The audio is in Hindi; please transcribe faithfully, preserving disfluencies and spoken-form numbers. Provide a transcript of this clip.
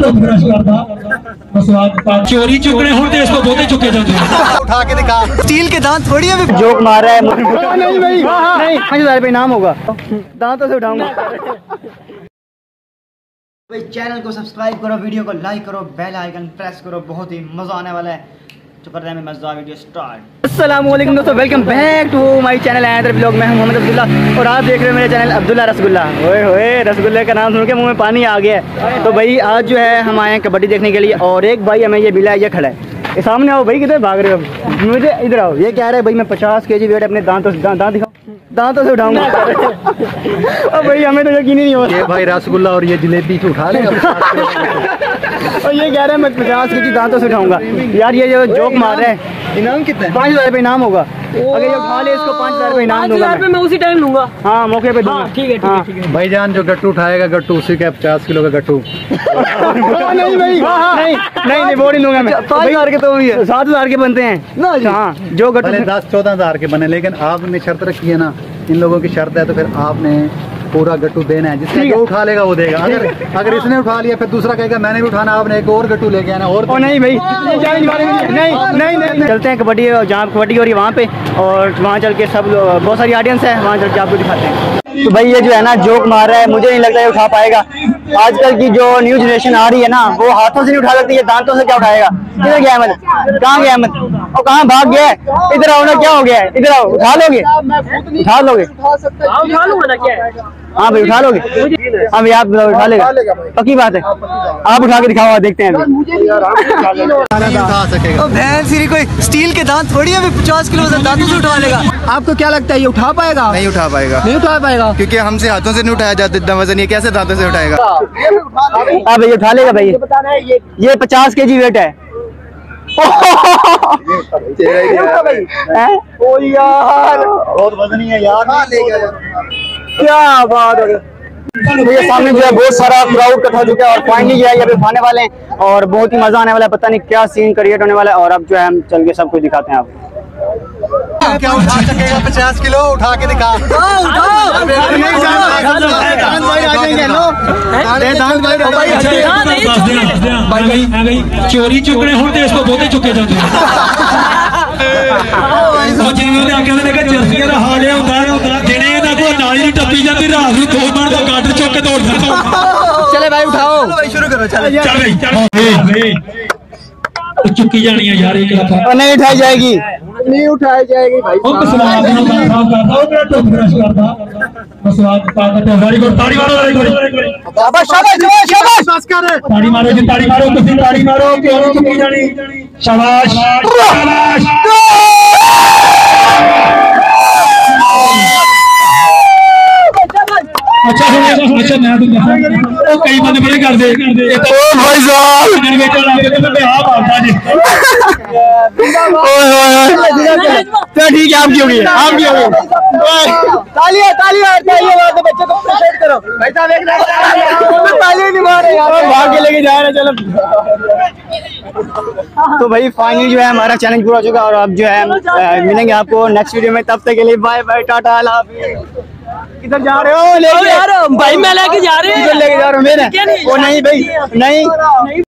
टूथब्रश करदा चोरी चुकने हुण ते इसको बहुते चुके जाते हैं। उठा के दिखा, स्टील के दांत थोड़ी है। जोक मार रहा है। नहीं भाई नहीं, पाँच हजार रुपये इनाम होगा, दांतों से उठाऊंगा। भाई चैनल को सब्सक्राइब करो, वीडियो को लाइक करो, बेल आइकन प्रेस करो, बहुत ही मजा आने वाला है। तो करते हैं मजेदार वीडियो स्टार्ट। अस्सलाम वालेकुम दोस्तों, welcome back to my channel and blog. मैं हूं मोहम्मद अब्दुल्ला और आप देख रहे हैं मेरे चैनल अब्दुल्ला रसगुल्ला। ओए होए, रसगुल्ले का नाम सुन के मुंह में पानी आ गया है। तो भाई आज जो है हम आए हैं कबड्डी देखने के लिए और एक भाई हमें ये मिला है, ये खड़ा है। ये सामने आओ भाई, किधर भाग रहे हो? मुझे इधर आओ। ये कह रहा है भाई मैं पचास के जी वेट अपने दांतों से दांत दिखाओ, दांतों से उठाऊंगा। और भाई हमें तो यकीन ही नहीं होता। ये भाई रसगुल्ला और ये जलेबी तो उठा ले। और ये कह रहे हैं मैं पचास के जी दांतों से उठाऊंगा। यार ये जो जोक मार रहे हैं, इनाम कितना है? पाँच हजार रुपये इनाम होगा। अगर ये उठा ले इसको पाँच हजार रुपये इनाम दूंगा मैं। मैं उसी टाइम लूंगा। हाँ मौके पे दूंगा। ठीक है ठीक है भाईजान, जो गट्टू उठाएगा गट्टू उसी का पचास किलो का गट्टू। नहीं भाई नहीं नहीं नहीं वो नहीं लूंगा मैं। पाँच हजार के तो सात हजार के बनते हैं। हाँ जो गट्टू दस चौदह हजार के बने, लेकिन आपने शर्त रखी है ना, इन लोगों की शर्त है, तो फिर आपने पूरा गट्टू देना है। जिसने जो उठा लेगा वो देगा। अगर अगर इसने उठा लिया फिर दूसरा कहेगा मैंने भी उठाना, आपने एक और गट्टू लेके आना। और नहीं भाई नहीं नहीं नहीं चलते हैं कबड्डी, जहाँ कबड्डी हो रही है वहाँ पे, और वहाँ चल के सब बहुत सारी ऑडियंस है, वहाँ चल के आपको दिखाते हैं। तो भाई ये जो है ना जोक मार रहा है, मुझे नहीं लगता ये उठा पाएगा। आजकल की जो न्यू जनरेशन आ रही है ना, वो हाथों से नहीं उठा सकती है, दांतों से क्या उठाएगा? किधर गया अहमद? कहाँ गया अहमद? और कहाँ भाग गया है? इधर आओ ना, क्या हो गया है? इधर आओ, उठा लोगे? उठा लोगे? हाँ भाई उठा लोगे? हाँ भाई आप उठा लेगा, पक्की बात है। आप उठा के दिखाओ, देखते हैं। भैंस कोई स्टील के दांत थोड़ी है, पचास किलो से दांतों से उठा लेगा। आपको क्या लगता है ये उठा पाएगा? नहीं उठा पाएगा, नहीं उठा पाएगा क्योंकि हमसे हाथों से नहीं उठाया जाता इतना वजन, ये कैसे दांतों से उठाएगा? हाँ भाई उठा लेगा भाई, ये पचास के जी वेट है। ओ यार बहुत वजनी है यार। क्या बात है। तो ये सामने जो है बहुत सारा क्राउड इकट्ठा हो चुका है और फाइनली जो है ये खाने वाले हैं और बहुत ही मजा आने वाला है। पता नहीं क्या सीन क्रिएट होने वाला है। और अब जो है हम चल के सब कुछ दिखाते हैं आपको। क्या उठा सकेगा? पचास किलो उठा के दिखा। चोरी चुकने हुण ते इसको बहुते चुके जाते हैं। जर्सियां का हाल होता दिने नाली टप्पी जाती, रात में दो बार का गाटर चुक के दौड़ जाता। चले भाई उठाओ, शुरू करो। तो चुकी जानी है यार, एक लाख नहीं उठाई जाएगी, नहीं उठाई जाएगी भाई। ताड़ी मारो ताड़ी मारो जी, ताड़ी मारो तुम, ताड़ी मारो। क्यों चुकी जानी? शाबाश शाबाश। अच्छा अच्छा मैं तो कई बंदे बड़े कर दे भाई साहब। ठीक है, आपकी होगी, आपकी होगी। तालियां तालियां तालियां तो बच्चे को अप्रिशिएट करो भाई साहब। एक तालियां नहीं मार रहे यार, भाग के लेके जा रहे। चलो तो भाई फाइनली जो है हमारा चैलेंज पूरा हो चुका है और अब जो है मिलेंगे आपको नेक्स्ट वीडियो में। तब तक के लिए बाय बाय, टाटा, अल्लाह हाफिज़। किधर जा रहे हो? ले जा रहे हो भाई, मैं लेके जा रहे हूँ। लेके जा रहे हो मेरे? वो नहीं भाई नहीं।